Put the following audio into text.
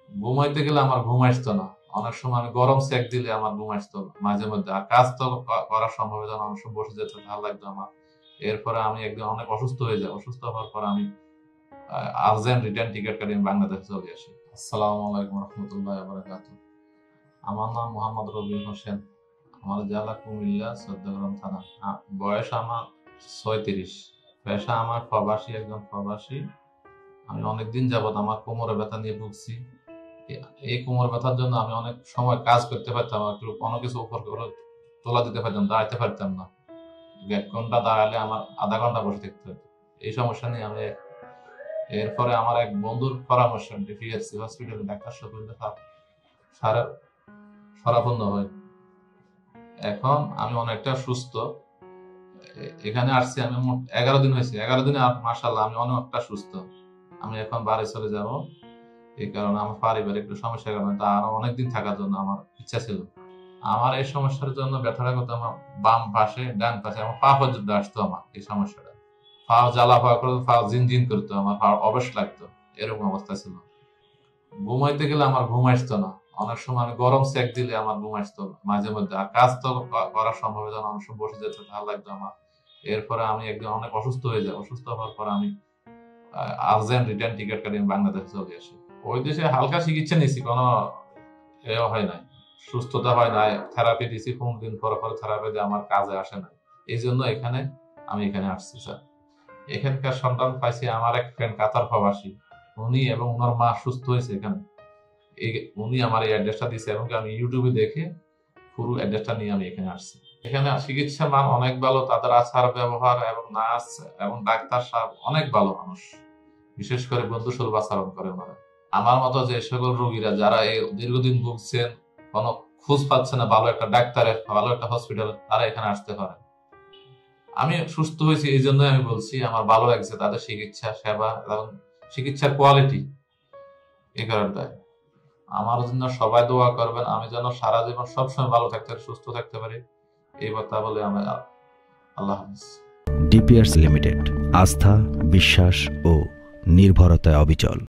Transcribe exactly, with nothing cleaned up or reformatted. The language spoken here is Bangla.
ঘুমাইতে গেলে আমার ঘুম আসতো না। অনেক সময় আমি গরম সেক দিলে আমার ঘুম আসতো মাঝে মধ্যে। আর কাজ তো করা সম্ভব হতো না, অনেক সময় বসে যেতে ভালো লাগতো আমার। এরপরে আমি একদিন অনেক অসুস্থ হয়ে যাই। অসুস্থ হওয়ার পর আমি আর্জেন্ট রিটার্ন টিকিট কাটি আমি বাংলাদেশে চলে আসি। আসসালামু আলাইকুম রহমতুল্লাহ বারাকাতুহু। আমার নাম মোহাম্মদ রবিউল হোসেন। আমার জেলা কুমিল্লা, চৌদ্দগ্রাম থানা। বয়স আমার ছয়ত্রিশ। পেশা আমার প্রবাসী, একজন প্রবাসী। আমি অনেকদিন যাবত আমার কোমরে ব্যথা নিয়ে ভুগছি। এই কোমর ব্যথার জন্য আমি অনেক সময় কাজ করতে পারতাম, একটু কোনো কিছু উপর করে তোলা দিতে পারতাম, দাঁড়াইতে পারতাম না। এক ঘন্টা দাঁড়ালে আমার আধা ঘন্টা বসে থাকতে হতো। এই সমস্যা নিয়ে আমি এরপরে আমার এক বন্ধুর পরামর্শ ডিপিএসসি হসপিটালে ডাক্তার সারা সরাপন্ন হয়। এখন আমি অনেকটা সুস্থ। এখানে আসছি আমি মোট এগারো দিন হয়েছে। এগারো দিনে মাশাআল্লাহ আমি অনেকটা সুস্থ। আমি এখন বাড়ি চলে যাব। এই কারণে আমার পারিবারিক একটু সমস্যার কারণে তা আরো অনেকদিন থাকার জন্য আমার ইচ্ছা ছিল। আমার এই সমস্যার জন্য ব্যথাটা করতো আমার বাম পাশে, ডান পাশে, আমার পা পর্যন্ত আসতো। আমার এই সমস্যাটা পা জ্বালা পাওয়া করতো, পা জিন জিন করতো, আমার পা অবশ লাগতো, এরকম অবস্থা ছিল। ঘুমাইতে গেলে আমার ঘুম আসতো না। অনেক সময় আমি গরম সেক দিলে আমার ঘুম আসতো মাঝে মধ্যে। আর কাজ তো করা সম্ভব হতো না, অনেক সময় বসে যেতে ভালো লাগতো আমার। এরপরে আমি একদিন অনেক অসুস্থ হয়ে যাই। অসুস্থ হওয়ার পর আমি আর্জেন্ট রিটার্ন টিকিট কাটি আমি বাংলাদেশে চলে আসি। ওই দেশে হালকা চিকিৎসা নিয়েছি, কোনো এও হয় নাই, সুস্থতা হয় নাই। থেরাপি দিয়েছি, পনেরো দিন পর পর থেরাপি দিয়ে আমার কাজে আসে না। এই জন্য এখানে আমি এখানে আসছি স্যার। এখানকার সন্তান পাইছি আমার এক ফ্রেন্ড কাতার প্রবাসী, উনি এবং ওনার মা সুস্থ হয়েছে এখানে। উনি আমার এই অ্যাড্রেসটা দিয়েছে এবং আমি ইউটিউবে দেখে পুরো অ্যাড্রেসটা নিয়ে আমি এখানে আসছি। এখানে চিকিৎসার মান অনেক ভালো, তাদের আচার ব্যবহার এবং নার্স এবং ডাক্তার সাহেব অনেক ভালো মানুষ। বিশেষ করে বন্ধু সুলভ আচরণ করে ওনারা। আমার মতো যে সকল রোগীরা যারা এই দীর্ঘদিন ভুগছেন, কোনো খোঁজ পাচ্ছে না ভালো একটা ডাক্তারের, ভালো একটা হসপিটাল, তারা এখানে আসতে পারে। আমি সুস্থ হয়েছি এই জন্য আমি বলছি, আমার ভালো লাগছে তাদের চিকিৎসা সেবা এবং চিকিৎসার কোয়ালিটি। এই কারণটায় আমার জন্য সবাই দোয়া করবেন, আমি যেন সারা জীবন সবসময় ভালো থাকতে সুস্থ থাকতে পারি। এই কথা বলে আমি আল্লাহ হাফেজ। ডিপিআরস লিমিটেড, আস্থা, বিশ্বাস ও নির্ভরতায় অবিচল।